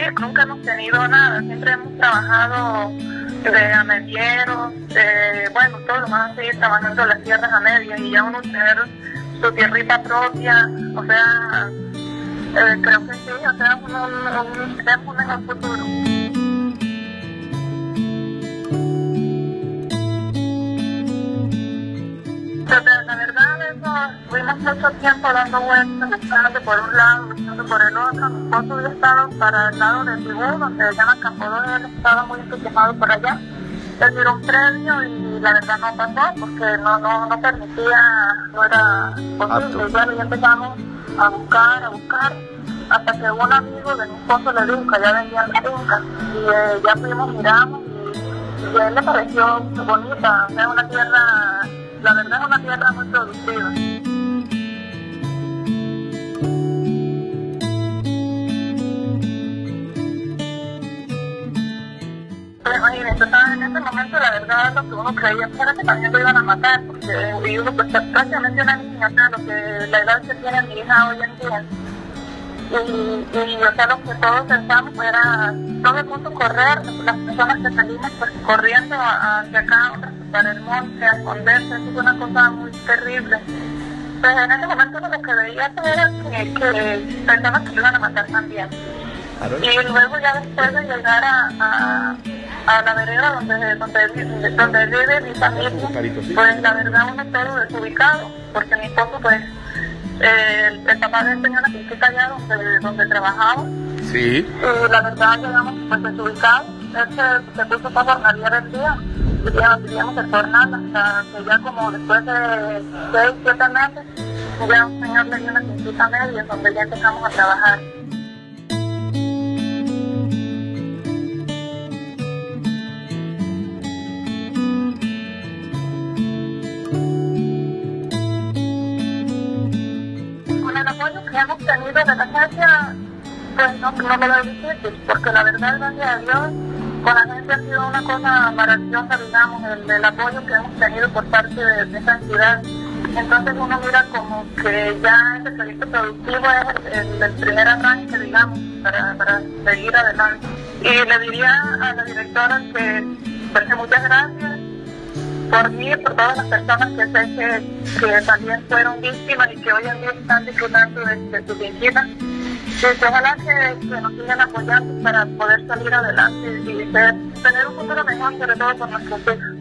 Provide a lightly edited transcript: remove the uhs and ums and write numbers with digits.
nunca hemos tenido nada, siempre hemos trabajado de a medieros, bueno, todos los van a seguir trabajando en las tierras a medias y ya uno tener su tierrita propia, o sea, creo que sí, o sea, tenemos un mejor futuro. La verdad, eso, fuimos mucho tiempo dando vueltas, buscando por un lado, buscando por el otro. Mi esposo había estado para el lado de Tibú, donde se llama Campodón, él estaba muy entusiasmado por allá. Él tiró un premio y la verdad no pasó porque no permitía, no era posible. Y bueno, ya empezamos a buscar, hasta que un amigo de mi esposo le dijo que allá vendían fincas. Y ya fuimos, miramos y a él le pareció bonita, o sea, una tierra. La verdad es una tierra muy productiva. Pero imagínense, en ese momento la verdad lo que uno creía era que también lo iban a matar, porque uno pues prácticamente una niña, o sea, lo que la edad que tiene mi hija hoy en día. Y o sea, lo que todos pensamos era todo el mundo correr, las personas que salimos pues corriendo hacia acá, para el monte, a esconderse, eso es una cosa muy terrible. Pues en ese momento lo que veía era que personas que lo iban a matar también. Y luego ya después de llegar a la vereda donde vive mi familia, pues la verdad uno todo desubicado, porque mi esposo pues el papá de él tenía una finquita allá donde trabajaba. Sí. Y la verdad llegamos pues desubicados. Él se puso para jornalear el día. Vivíamos en jornada hasta que ya como después de 6, 7 meses, ya un señor le dio una finquita media donde ya empezamos a trabajar. El apoyo que hemos tenido de la agencia, pues no me lo es difícil, porque la verdad, gracias a Dios, con la agencia ha sido una cosa maravillosa, digamos, el apoyo que hemos tenido por parte de esa entidad. Entonces uno mira como que ya ese proyecto productivo es el primer arranque, digamos, para seguir adelante. Y le diría a la directora que muchas gracias por mí y por todas las personas que sé que también fueron víctimas y que hoy en día están disfrutando de sus vidas. Y que ojalá que nos sigan apoyando para poder salir adelante y tener un futuro mejor, sobre todo con nuestros hijos.